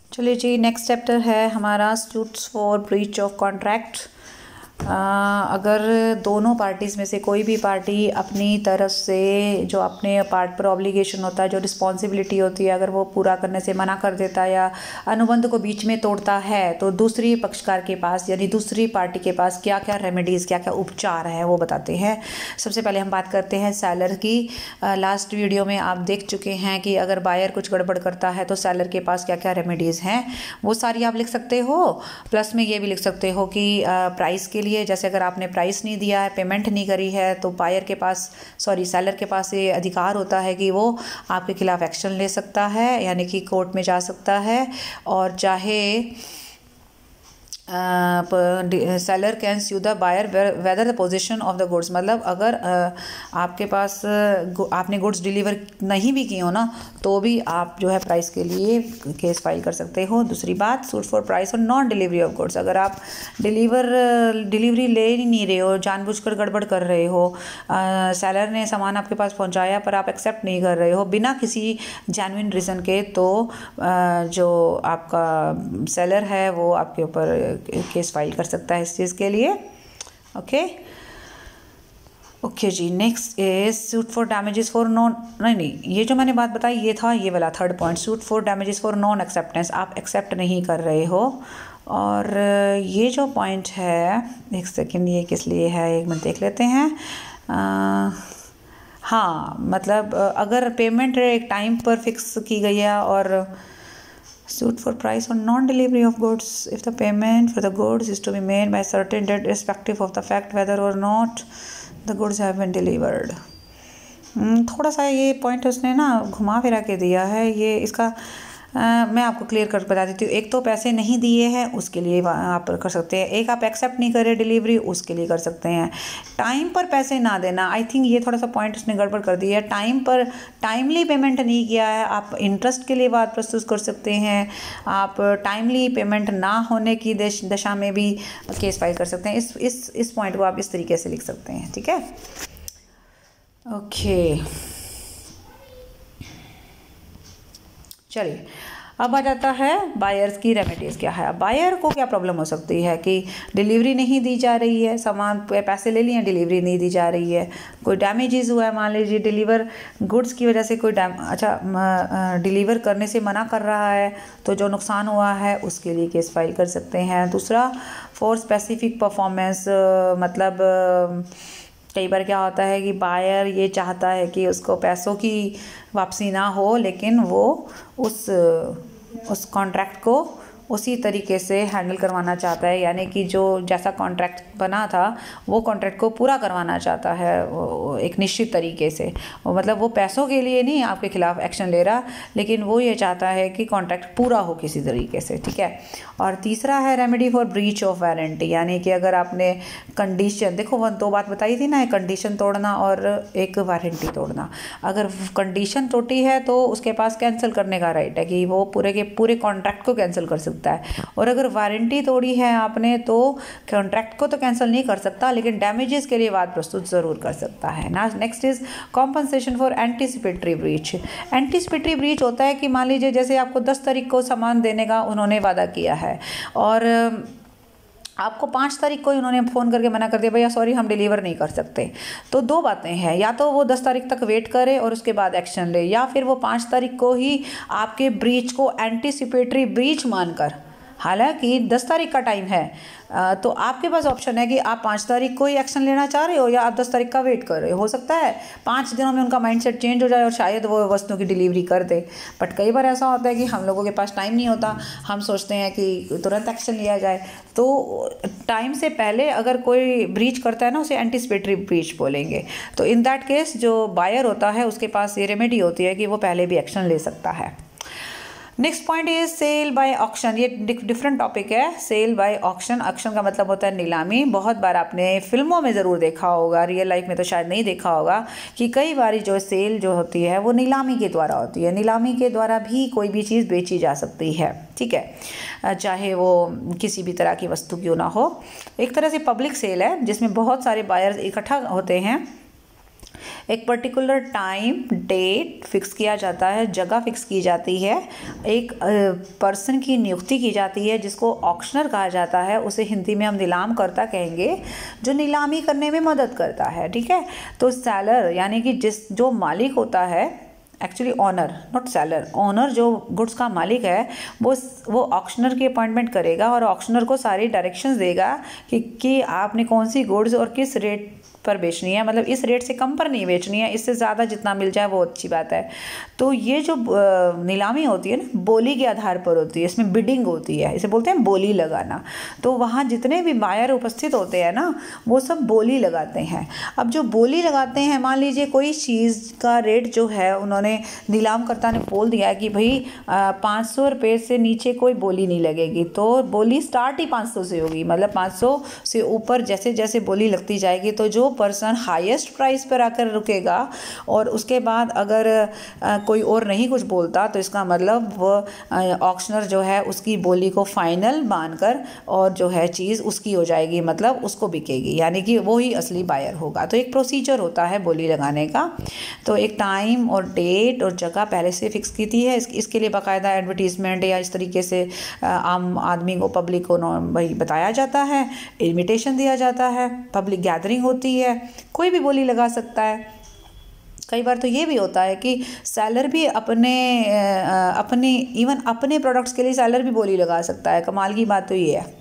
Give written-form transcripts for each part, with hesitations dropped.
चलिए जी, next chapter है हमारा suits for breach of contract. अगर दोनों पार्टीज़ में से कोई भी पार्टी अपनी तरफ से जो अपने पार्ट पर ऑब्लिगेशन होता है, जो रिस्पॉन्सिबिलिटी होती है, अगर वो पूरा करने से मना कर देता है या अनुबंध को बीच में तोड़ता है, तो दूसरी पक्षकार के पास यानी दूसरी पार्टी के पास क्या क्या रेमेडीज़, क्या क्या उपचार है वो बताते हैं। सबसे पहले हम बात करते हैं सेलर की। लास्ट वीडियो में आप देख चुके हैं कि अगर बायर कुछ गड़बड़ करता है तो सेलर के पास क्या क्या रेमेडीज़ हैं वो सारी आप लिख सकते हो। प्लस में ये भी लिख सकते हो कि प्राइस के लिए, जैसे अगर आपने प्राइस नहीं दिया है, पेमेंट नहीं करी है, तो बायर के पास सेलर के पास ये अधिकार होता है कि वो आपके खिलाफ एक्शन ले सकता है, यानी कि कोर्ट में जा सकता है। और चाहे seller can sue the buyer whether the position of the goods, मतलब अगर आपके पास आपने गुड्स डिलीवर नहीं भी किए हो ना, तो भी आप जो है प्राइस के लिए केस फाइल कर सकते हो। दूसरी बात, सूट फॉर प्राइस और नॉन डिलीवरी ऑफ गुड्स। अगर आप डिलीवरी ले ही नहीं रहे हो, जानबूझकर गड़बड़ कर रहे हो, सेलर ने सामान आपके पास पहुंचाया पर आप एक्सेप्ट नहीं कर रहे हो बिना किसी जेन्युइन रीज़न के, तो जो आपका सेलर है वो आपके ऊपर केस फाइल कर सकता है इस चीज़ के लिए। ओके जी, next is suit for damages for non, नहीं, ये जो मैंने बात बताई ये था ये वाला third point, suit for damages for non acceptance. आप एक्सेप्ट नहीं कर रहे हो। और ये जो पॉइंट है, एक सेकेंड, ये किस लिए है एक मिनट देख लेते हैं। हाँ, मतलब अगर पेमेंट एक टाइम पर फिक्स की गई है और suit for price on non-delivery of goods if the payment for the goods is to be made by certain date irrespective of the fact whether or not the goods have been delivered। थोड़ा सा ये point उसने ना घुमा फिरा के दिया है। ये इसका मैं आपको क्लियर कर बता देती हूँ। एक तो पैसे नहीं दिए हैं उसके लिए आप कर सकते हैं, एक आप एक्सेप्ट नहीं कर रहे डिलीवरी उसके लिए कर सकते हैं। टाइम पर पैसे ना देना, आई थिंक ये थोड़ा सा पॉइंट उसने गड़बड़ कर दिया है। टाइम पर टाइमली पेमेंट नहीं किया है, आप इंटरेस्ट के लिए बात प्रस्तुत कर सकते हैं। आप टाइमली पेमेंट ना होने की दशा में भी केस फाइल कर सकते हैं। इस पॉइंट को आप इस तरीके से लिख सकते हैं, ठीक है। ओके, चलिए अब आ जाता है बायर्स की रेमेडीज़ क्या है। बायर को क्या प्रॉब्लम हो सकती है कि डिलीवरी नहीं दी जा रही है, सामान पैसे ले लिए, डिलीवरी नहीं दी जा रही है, कोई डैमेजेस हुआ है, मान लीजिए डिलीवर गुड्स की वजह से कोई डिलीवर करने से मना कर रहा है, तो जो नुकसान हुआ है उसके लिए केस फाइल कर सकते हैं। दूसरा, फॉर स्पेसिफिक परफॉर्मेंस, मतलब कई बार क्या होता है कि बायर ये चाहता है कि उसको पैसों की वापसी ना हो, लेकिन वो उस कॉन्ट्रैक्ट को उसी तरीके से हैंडल करवाना चाहता है, यानी कि जो जैसा कॉन्ट्रैक्ट बना था वो कॉन्ट्रैक्ट को पूरा करवाना चाहता है एक निश्चित तरीके से। मतलब वो पैसों के लिए नहीं आपके खिलाफ एक्शन ले रहा, लेकिन वो ये चाहता है कि कॉन्ट्रैक्ट पूरा हो किसी तरीके से, ठीक है। और तीसरा है remedy for breach of warranty, यानी कि अगर आपने कंडीशन, देखो वो दो बात बताई थी ना, एक कंडीशन तोड़ना और एक वारंटी तोड़ना। अगर कंडीशन टूटी है तो उसके पास कैंसिल करने का राइट है कि वो पूरे के पूरे कॉन्ट्रैक्ट को कैंसिल कर सकता है। और अगर वारंटी तोड़ी है आपने तो कॉन्ट्रैक्ट को तो कैंसिल नहीं कर सकता, लेकिन डैमेजेस के लिए बात प्रस्तुत जरूर कर सकता है ना। Next is compensation for anticipatory breach. Anticipatory breach होता है कि मान लीजिए जैसे आपको 10 तारीख को सामान देने का उन्होंने वादा किया है और आपको 5 तारीख को ही उन्होंने फ़ोन करके मना कर दिया, भैया सॉरी हम डिलीवर नहीं कर सकते। तो दो बातें हैं, या तो वो 10 तारीख तक वेट करे और उसके बाद एक्शन ले, या फिर वो 5 तारीख को ही आपके ब्रीच को एंटीसिपेटरी ब्रीच मानकर, हालांकि 10 तारीख का टाइम है, तो आपके पास ऑप्शन है कि आप 5 तारीख को ही एक्शन लेना चाह रहे हो या आप 10 तारीख का वेट कर रहे हो। सकता है 5 दिनों में उनका माइंडसेट चेंज हो जाए और शायद वो वस्तुओं की डिलीवरी कर दे। बट कई बार ऐसा होता है कि हम लोगों के पास टाइम नहीं होता, हम सोचते हैं कि तुरंत एक्शन लिया जाए। तो टाइम से पहले अगर कोई ब्रीच करता है ना, उसे एंटीसिपेटरी ब्रीच बोलेंगे। तो इन दैट केस जो बायर होता है उसके पास ये रेमेडी होती है कि वो पहले भी एक्शन ले सकता है। Next point is sale by auction. ये डिफरेंट टॉपिक है। सेल बाय ऑक्शन, ऑक्शन का मतलब होता है नीलामी। बहुत बार आपने फिल्मों में ज़रूर देखा होगा, रियल लाइफ में तो शायद नहीं देखा होगा, कि कई बार जो सेल जो होती है वो नीलामी के द्वारा होती है। नीलामी के द्वारा भी कोई भी चीज़ बेची जा सकती है, ठीक है, चाहे वो किसी भी तरह की वस्तु क्यों ना हो। एक तरह से पब्लिक सेल है जिसमें बहुत सारे बायर्स इकट्ठा होते हैं। एक पर्टिकुलर टाइम डेट फिक्स किया जाता है, जगह फिक्स की जाती है, एक पर्सन की नियुक्ति की जाती है जिसको ऑक्शनर कहा जाता है, उसे हिंदी में हम नीलाम करता कहेंगे, जो नीलामी करने में मदद करता है। ठीक है, तो सेलर यानी कि जो मालिक होता है, actually owner not seller, owner जो गुड्स का मालिक है वो ऑक्शनर की अपॉइंटमेंट करेगा और ऑक्शनर को सारी डायरेक्शंस देगा कि आपने कौन सी गुड्स और किस रेट पर बेचनी है, मतलब इस रेट से कम पर नहीं बेचनी है, इससे ज़्यादा जितना मिल जाए वो अच्छी बात है। तो ये जो नीलामी होती है ना, बोली के आधार पर होती है, इसमें बिडिंग होती है, इसे बोलते हैं बोली लगाना। तो वहाँ जितने भी बायर उपस्थित होते हैं ना, वो सब बोली लगाते हैं। अब जो बोली लगाते हैं, मान लीजिए कोई चीज़ का रेट जो है उन्होंने नीलामकर्ता ने बोल दिया कि भाई 500 रुपये से नीचे कोई बोली नहीं लगेगी, तो बोली स्टार्ट ही 500 से होगी, मतलब 500 से ऊपर जैसे जैसे बोली लगती जाएगी तो जो पर्सन हाईएस्ट प्राइस पर आकर रुकेगा और उसके बाद अगर कोई और नहीं कुछ बोलता तो इसका मतलब वो ऑक्शनर जो है उसकी बोली को फाइनल मानकर और जो है चीज़ उसकी हो जाएगी, मतलब उसको बिकेगी, यानी कि वो ही असली बायर होगा। तो एक प्रोसीजर होता है बोली लगाने का। तो एक टाइम और डेट और जगह पहले से फिक्स की थी है, इसके लिए बाकायदा एडवर्टीजमेंट या इस तरीके से आम आदमी को, पब्लिक को भाई बताया जाता है, इन्विटेशन दिया जाता है, पब्लिक गैदरिंग होती है, कोई भी बोली लगा सकता है। कई बार तो ये भी होता है कि सेलर भी अपने इवन अपने प्रोडक्ट्स के लिए सेलर भी बोली लगा सकता है। कमाल की बात तो ये है,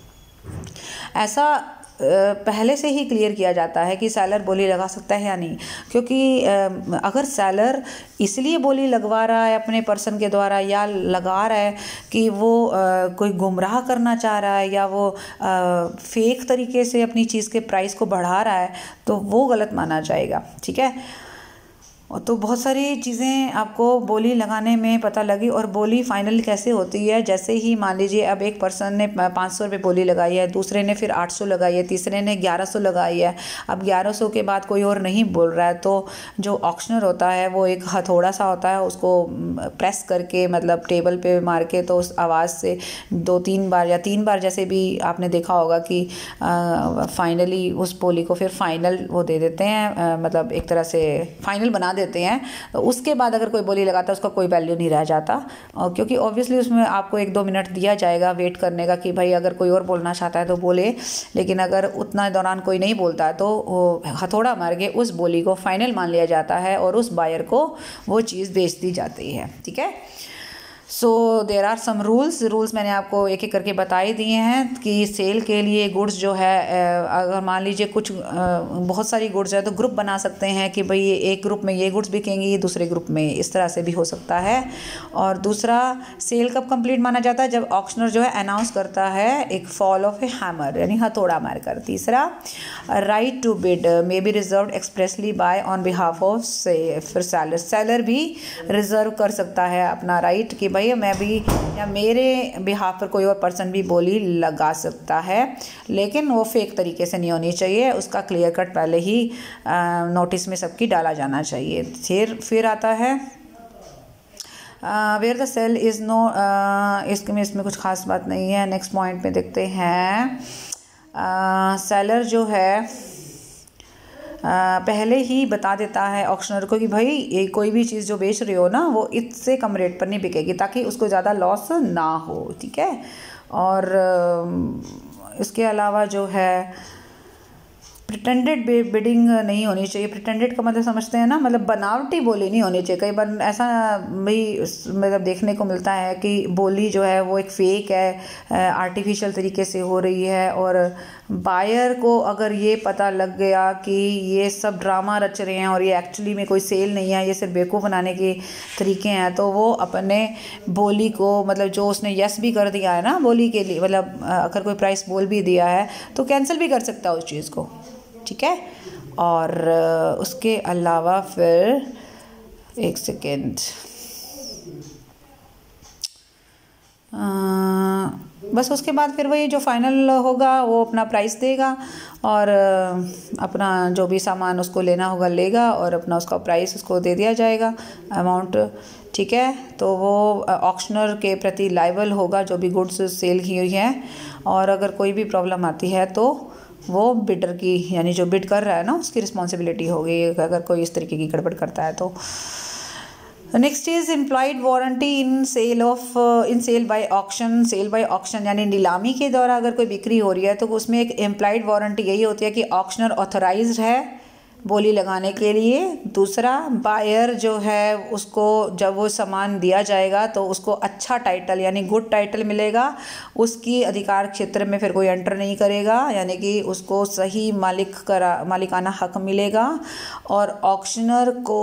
ऐसा पहले से ही क्लियर किया जाता है कि सेलर बोली लगा सकता है या नहीं, क्योंकि अगर सेलर इसलिए बोली लगवा रहा है अपने पर्सन के द्वारा या लगा रहा है कि वो कोई गुमराह करना चाह रहा है या वो फेक तरीके से अपनी चीज़ के प्राइस को बढ़ा रहा है, तो वो गलत माना जाएगा। ठीक है, तो बहुत सारी चीज़ें आपको बोली लगाने में पता लगी। और बोली फाइनल कैसे होती है, जैसे ही मान लीजिए अब एक पर्सन ने 500 रुपये बोली लगाई है, दूसरे ने फिर 800 लगाई है, तीसरे ने 1100 लगाई है, अब 1100 के बाद कोई और नहीं बोल रहा है, तो जो ऑक्शनर होता है वो एक हथौड़ा सा होता है, उसको प्रेस करके मतलब टेबल पे मार के, तो उस आवाज़ से 2-3 बार या 3 बार जैसे भी आपने देखा होगा कि फाइनली उस बोली को फिर फाइनल वो दे देते हैं, मतलब एक तरह से फाइनल बना देते हैं। तो उसके बाद अगर कोई बोली लगाता है उसका कोई वैल्यू नहीं रह जाता, और क्योंकि ऑब्वियसली उसमें आपको 1-2 मिनट दिया जाएगा वेट करने का कि भाई अगर कोई और बोलना चाहता है तो बोले, लेकिन अगर उतना दौरान कोई नहीं बोलता है तो हथौड़ा मार के उस बोली को फाइनल मान लिया जाता है और उस बायर को वो चीज़ बेच दी जाती है। ठीक है, सो देर आर सम रूल्स मैंने आपको एक एक करके बता ही दिए हैं कि सेल के लिए गुड्स जो है, अगर मान लीजिए कुछ बहुत सारी गुड्स है तो ग्रुप बना सकते हैं कि भाई एक ग्रुप में ये गुड्स बिकेंगी, दूसरे ग्रुप में, इस तरह से भी हो सकता है। और दूसरा, सेल कब कंप्लीट माना जाता है, जब ऑक्शनर जो है अनाउंस करता है एक फॉल ऑफ ए हैमर, यानी हथौड़ा मारकर। तीसरा, right to bid may be reserve expressly by on behalf of फिर सेलर भी रिजर्व कर सकता है अपना राइट कि भाई मैं भी या मेरे बिहाफ पर कोई और पर्सन भी बोली लगा सकता है, लेकिन वो फेक तरीके से नहीं होनी चाहिए, उसका क्लियर कट पहले ही नोटिस में सबकी डाला जाना चाहिए। फिर आता है where the sale is no, इसमें कुछ खास बात नहीं है। नेक्स्ट पॉइंट में देखते हैं, सेलर जो है पहले ही बता देता है ऑक्शनर को कि भाई ये कोई भी चीज़ जो बेच रहे हो ना वो इससे कम रेट पर नहीं बिकेगी, ताकि उसको ज़्यादा लॉस ना हो। ठीक है, और इसके अलावा जो है प्रिटेंडेड बिडिंग नहीं होनी चाहिए। प्रिटेंडेड का मतलब समझते हैं ना, मतलब बनावटी बोली नहीं होनी चाहिए। कई बार ऐसा भी मतलब देखने को मिलता है कि बोली जो है वो एक फेक है, आर्टिफिशियल तरीके से हो रही है, और बायर को अगर ये पता लग गया कि ये सब ड्रामा रच रहे हैं और ये एक्चुअली में कोई सेल नहीं है, ये सिर्फ बेवकूफ़ बनाने के तरीके हैं, तो वो अपने बोली को, मतलब जो उसने यस भी कर दिया है ना बोली के लिए, मतलब अगर कोई प्राइस बोल भी दिया है तो कैंसिल भी कर सकता है उस चीज़ को। ठीक है, और उसके अलावा फिर एक सेकेंड, बस उसके बाद फिर वही जो फाइनल होगा वो अपना प्राइस देगा और अपना जो भी सामान उसको लेना होगा लेगा और अपना उसका प्राइस उसको दे दिया जाएगा, अमाउंट। ठीक है, तो वो ऑक्शनर के प्रति लायबल होगा जो भी गुड्स सेल की हुई है, और अगर कोई भी प्रॉब्लम आती है तो वो बिडर की, यानी जो बिड कर रहा है ना, उसकी रिस्पॉन्सिबिलिटी होगी अगर कोई इस तरीके की गड़बड़ करता है तो। Next is implied warranty in sale by auction. Sale by auction यानी नीलामी के द्वारा अगर कोई बिक्री हो रही है तो उसमें एक इम्प्लॉयड वारंटी यही होती है कि ऑक्शनर ऑथराइज्ड है बोली लगाने के लिए। दूसरा, बायर जो है उसको जब वो सामान दिया जाएगा तो उसको अच्छा टाइटल यानी गुड टाइटल मिलेगा, उसकी अधिकार क्षेत्र में फिर कोई एंटर नहीं करेगा, यानी कि उसको सही मालिकाना हक मिलेगा। और ऑक्शनर को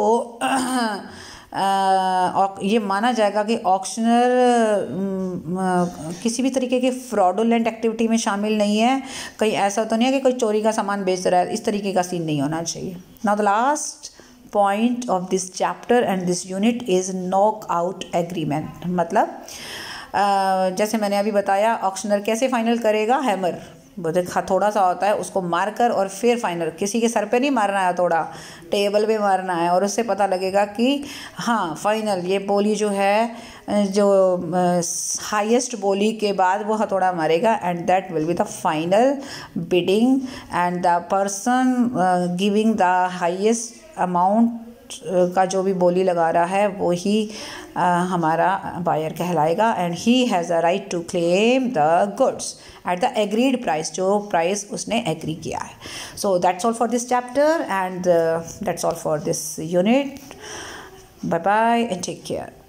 ये माना जाएगा कि ऑक्शनर किसी भी तरीके की फ्रॉडुलेंट एक्टिविटी में शामिल नहीं है। कहीं ऐसा तो नहीं है कि कोई चोरी का सामान बेच रहा है, इस तरीके का सीन नहीं होना चाहिए। Now the last point of this chapter and this unit is knock out agreement. मतलब जैसे मैंने अभी बताया, ऑक्शनर कैसे फाइनल करेगा, हैमर थोड़ा सा होता है उसको मारकर और फिर फाइनल, किसी के सर पे नहीं मारना है, थोड़ा टेबल पे मारना है और उससे पता लगेगा कि हाँ फाइनल ये बोली जो है, जो हाईएस्ट बोली के बाद वो हथौड़ा मारेगा and that will be the final bidding and the person giving the highest amount का जो भी बोली लगा रहा है वो ही हमारा बायर कहलाएगा and he has a right to claim the goods at the agreed price, जो प्राइस उसने एग्री किया है। So that's all for this chapter and that's all for this unit. Bye bye and take care.